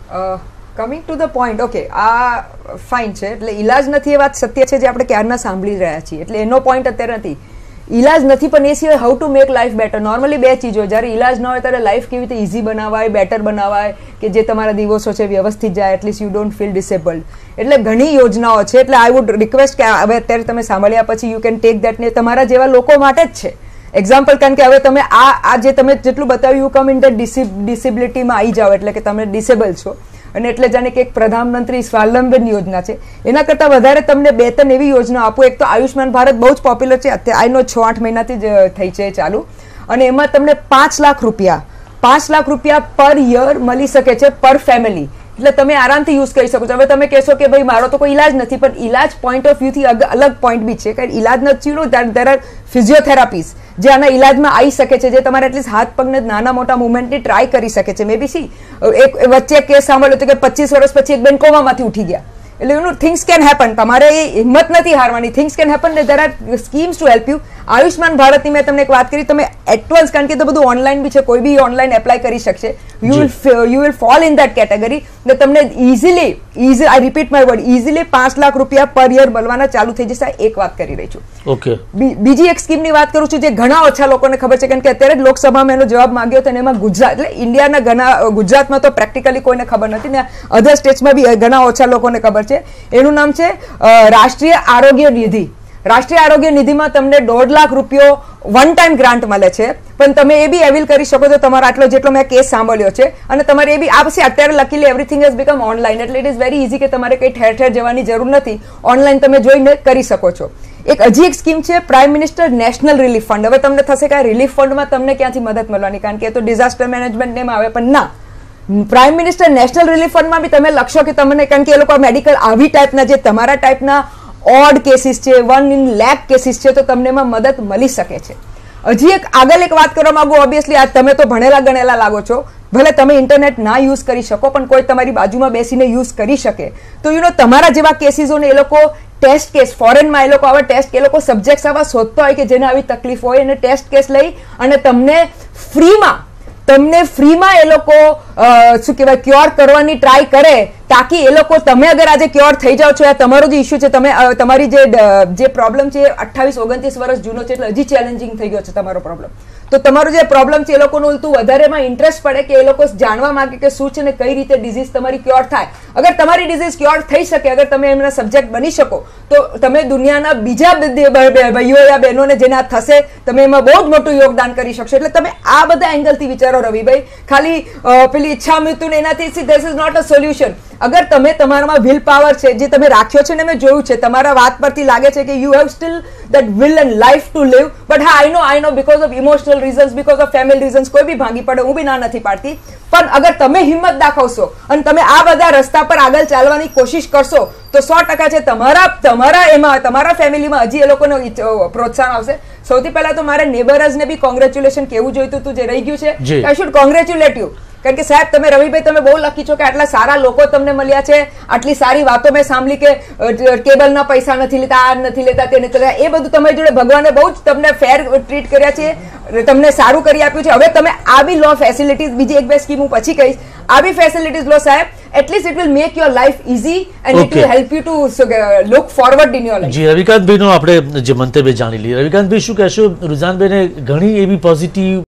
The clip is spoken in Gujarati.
Coming to the point, okay, આ ફાઇન છે. એટલે ઈલાજ નથી એ વાત સત્ય છે જે આપણે ક્યારના સાંભળી રહ્યા છીએ, એટલે એનો પોઈન્ટ અત્યારે નથી. ઈલાજ નથી, પણ એ સિવાય how to make life better. Normally બે ચીજો, જ્યારે ઈલાજ ન હોય ત્યારે લાઈફ કેવી રીતે ઇઝી બનાવાય, બેટર બનાવાય, કે જે તમારા દિવસો છે વ્યવસ્થિત જાય, at least you don't feel disabled. એટલે ઘણી યોજનાઓ છે. એટલે આઈ વુડ રિક્વેસ્ટ કે હવે અત્યારે તમે સાંભળ્યા પછી યુ કેન ટેક દેટ, ને તમારા જેવા લોકો માટે જ છે એક્ઝામ્પલ. કારણ કે હવે તમે આ જે તમે જેટલું બતાવ્યું યુ કમ ઇન ધ ડિસેબિલિટીમાં આવી જાઓ, એટલે કે તમે ડિસેબલ છો, અને એટલે જાણે કે એક પ્રધાનમંત્રી સ્વાવલંબન યોજના છે, એના કરતાં વધારે તમને 2-3 એવી યોજના આપો. એક તો આયુષ્માન ભારત બહુ જ પોપ્યુલર છે, અત્યારે આઈનો 6-8 મહિનાથી જ થઈ છે ચાલુ, અને એમાં તમને 5 લાખ રૂપિયા પર યર મળી શકે છે પર ફેમિલી. એટલે તમે આરામથી યુઝ કરી શકો છો. હવે તમે કહેશો કે ભાઈ મારો તો કોઈ ઈલાજ નથી, પણ ઈલાજ પોઈન્ટ ઓફ વ્યૂથી અલગ પોઈન્ટ બી છે. કારણ ઈલાજ નથી, દેર આર ફિઝિયોથેરાપીઝ જે આના ઈલાજમાં આવી શકે છે, જે તમારે એટલીસ્ટ હાથ પગને નાના મોટા મુવમેન્ટની ટ્રાય કરી શકે છે. મે બી સી એક વચ્ચે કેસ સાંભળ્યો હતો કે 25 વર્ષ પછી એક બેન કોમામાંથી ઉઠી ગયા. એટલે you know things can happen. તમારે એ હિંમત નથી હારવાની, things can happen. There are schemes to help you. Ayushman ભારતની મેં તમને એક વાત કરી, તમે એડવાન્સ, કારણ કે તો બધું ઓનલાઈન બી છે, કોઈ બી ઓનલાઈન એપ્લાય કરી શકશે. You will fall in that category. ને તમને easily I repeat my word, easily 5 lakh રૂપિયા પર યર મળવાના ચાલુ થઈ જશે. એક વાત કરી રહી છું. ઓકે, બીજી એક સ્કીમની વાત કરું છું જે ઘણા ઓછા લોકોને ખબર છે, કારણ કે અત્યારે જ લોકસભામાં એનો જવાબ માંગ્યો હતો, અને એમાં ગુજરાત, એટલે ઇન્ડિયાના ઘણા, ગુજરાતમાં તો પ્રેક્ટિકલી કોઈને ખબર નથી, ને અધર સ્ટેટ્સમાં બી ઘણા ઓછા લોકોને ખબર છે. એનું નામ છે રાષ્ટ્રીય આરોગ્ય નિધિ. રાષ્ટ્રીય આરોગ્ય નિધિમાં તમને 1.5 લાખ રૂપિયો વન ટાઈમ ગ્રાન્ટ મળે છે, પણ તમે એ બી એવિલ કરી શકો છો તમારો આટલો જેટલો મેં કેસ સાંભળ્યો છે. અને તમારે એ બી આ પછી અત્યારે luckily everything has become online, એટલે ઇટ ઇઝ વેરી ઇઝી કે તમારે કંઈ ઠેર ઠેર જવાની જરૂર નથી, ઓનલાઈન તમે જોઈને કરી શકો છો. હજી એક સ્કીમ છે prime minister national relief fund. હવે તમને થશે કે આ રિલીફ ફંડમાં તમને ક્યાંથી મદદ મળવાની, કારણ કે એ તો ડિઝાસ્ટર મેનેજમેન્ટ એમાં આવે, પણ ના, પ્રાઇમ મિનિસ્ટર નેશનલ રિલીફ ફંડમાં બી તમે લખશો કે તમને, કારણ કે એ લોકો મેડિકલ આવી ટાઈપના જે તમારા ટાઈપના ઓડ કેસીસ છે, 1 in lakh કેસીસ છે, તો તમને એમાં મદદ મળી શકે છે. હજી એક આગળ એક વાત કરવા માંગુ. ઓબ્વિયસલી આ તમે તો ભણેલા ગણેલા લાગો છો, ભલે તમે ઇન્ટરનેટ ના યુઝ કરી શકો, પણ કોઈ તમારી બાજુમાં બેસીને યુઝ કરી શકે. તો યુ નો તમારા જેવા કેસીસોને એ લોકો ટેસ્ટ કેસ, ફોરેનમાં એ લોકો આવા ટેસ્ટ, એ લોકો સબ્જેક્ટ્સ આવા શોધતા હોય કે જેને આવી તકલીફ હોય, અને ટેસ્ટ કેસ લઈ અને તમને ફ્રીમાં એ લોકો શું કહેવાય ક્યોર કરવાની ટ્રાય કરે, તાકી એ લોકો, તમે અગર આજે ક્યોર થઈ જાઓ છો, તમારો જે ઇશ્યુ છે, તમે તમારી જે પ્રોબ્લેમ છે 28-29 વર્ષ જૂનો છે, એટલે હજી ચેલેન્જિંગ થઈ ગયો છે તમારો પ્રોબ્લેમ. તો તમારો જે પ્રોબ્લેમ છે એ લોકોનું ઉલટું વધારેમાં ઇન્ટરેસ્ટ પડે કે એ લોકો જાણવા માંગે કે શું છે ને કઈ રીતે ડિઝીઝ તમારી ક્યોર થાય. અગર તમારી ડિઝીઝ ક્યોર થઈ શકે, અગર તમે એમના સબ્જેક્ટ બની શકો, તો તમે દુનિયાના બીજા ભાઈઓ યા બહેનોને જેને આ થશે, તમે એમાં બહુ જ મોટું યોગદાન કરી શકશો. એટલે તમે આ બધા એંગલથી વિચારો રવિભાઈ. ખાલી પેલી ઈચ્છા મૃત્યુ ને એનાથી this is not a solution. અગર તમે તમારામાં વિલ પાવર છે જે તમે રાખ્યો છે, ને મેં જોયું છે તમારા વાત પરથી લાગે છે કે you have still that will and life to live. But હા, I know because of emotional reasons, because of family reasons કોઈ બી ભાંગી પડે, હું બી ના નથી પાડતી, પણ અગર તમે હિંમત દાખવશો અને તમે આ બધા રસ્તા પર આગળ ચાલવાની કોશિશ કરશો, તો 100% છે તમારા ફેમિલીમાં હજી એ લોકોને પ્રોત્સાહન આવશે. સૌથી પહેલા તો મારે નેબર્સને બી કોંગ્રેચ્યુલેશન કેવું જોઈતું હતું, જે રહી ગયું છે. આઈ શુડ કોંગ્રેચ્યુલેટ યુ, કારણ કે સાહેબ તમે રવિભાઈ તમે બહુ લકી છો કે આટલા સારા લોકો તમને મળ્યા છે, આટલી સારી વાતો મેં સાંભળી કે કેબલના પૈસા નથી લેતા, આ નથી લેતા, તે નથી લેતા. એ બધું તમારી જોડે ભગવાને બહુ જ તમને ફેર ટ્રીટ કર્યા છે, તમને સારું કરી આપ્યું છે. હવે તમે આ બી લો ફેસિલિટીઝ, બીજી 1-2 સ્કીમ હું પછી કહીશ, આ બી ફેસિલિટીઝ લો સાહેબ. At least it will make your life easy and it will help you to look forward in your life. જી, રવિકાંતભાઈનો આપણે જે મંતવ્ય જાણી લઈએ. રવિકાંતભાઈ શું કહેશો? રુઝાનભાઈને ઘણી એવી પોઝિટિવ